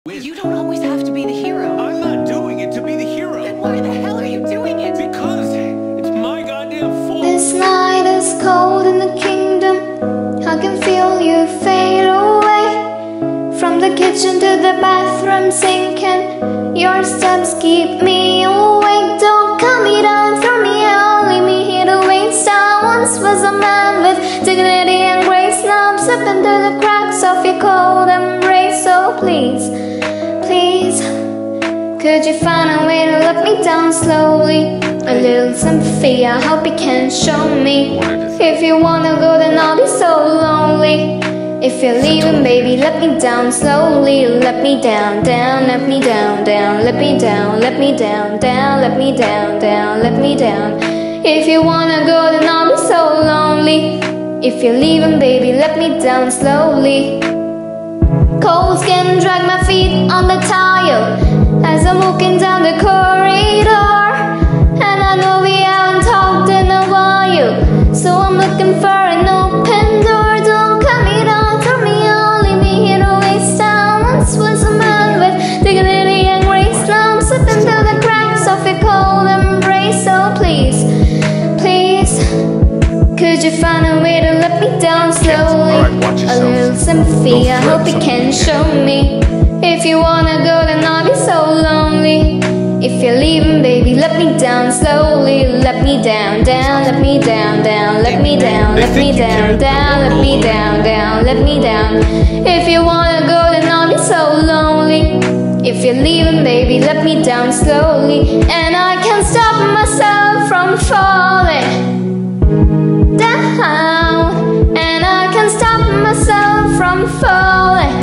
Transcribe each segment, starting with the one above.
You don't always have to be the hero. I'm not doing it to be the hero. Then why the hell are you doing it? Because it's my goddamn fault. This night is cold in the kingdom. I can feel you fade away. From the kitchen to the bathroom sinking, your steps keep me awake. Don't cut me down, throw me out, leave me here to waste. I once was a man with dignity and grace. Now I'm slipping through the cracks of your cold embrace. So please, please, could you find a way to let me down slowly? A little sympathy, I hope you can show me. If you wanna go, then I'll be so lonely. If you're leaving, baby, let me down slowly. Let me down, down, let me down, down. Let me down, let me down, down. Let me down, down, let me down. If you wanna go, then I'll be so lonely. If you're leaving, baby, let me down slowly. Cold skin drag my feet on the tile as I'm walking down the corridor. And I know we haven't talked in a while, so I'm looking for an open door. Don't cut me down, throw me out, leave me here to waste time. Once was a man with dignity and grace. Now I'm slipping through the cracks of your cold embrace. So please, please, could you find a way to let me down slowly? A little sympathy, I hope you can show me. If you wanna go, then I'll be so lonely. If you're leaving, baby, let me down slowly. Let me down, down, let me down, down. Let me down, let me down, down. Let me down, down, let me down. If you wanna go, then I'll be so lonely. If you're leaving, baby, let me down slowly. And I can't stop myself from falling down, and I can't stop myself from falling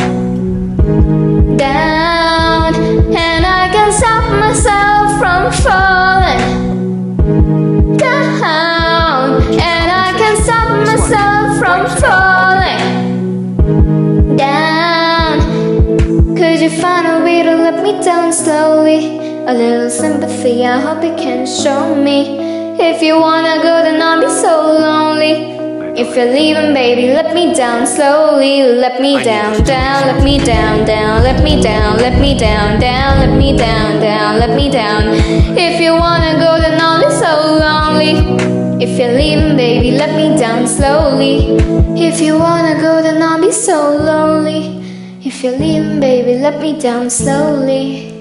down, and I can't stop myself from falling down, and I can't stop myself from falling down. Could you find a way to let me down slowly? A little sympathy, I hope you can show me. If you wanna go, then I'll be so lonely. If you're leaving, baby, let me down slowly. Let me down, down, let me down, down. Let me down, let me down, down. Let me down, down, let me down. If you wanna go, then I'll be so lonely. If you're leaving, baby, let me down slowly. If you wanna go, then I'll be so lonely. If you're leaving, baby, let me down slowly.